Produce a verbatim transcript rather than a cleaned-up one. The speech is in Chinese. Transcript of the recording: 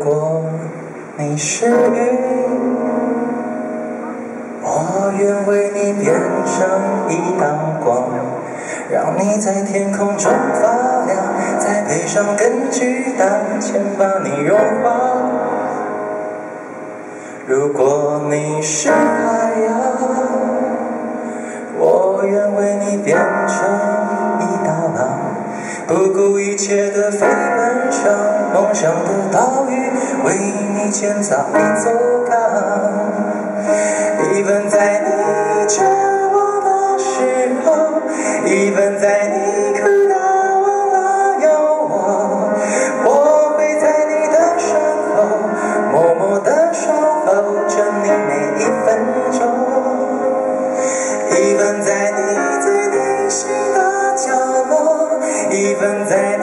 果你是云，我愿为你变成一道光，让你在天空中发亮，再配上根据大钱把你融化。如果你是海洋，我愿为你变成一道浪，不顾一切的飞奔上梦想的岛屿，为你建造一座港。even在你绝望的时候，even在你哭到忘了有我，我会在你的身后默默地守候着你每一分钟。even在你最内心的角落，even在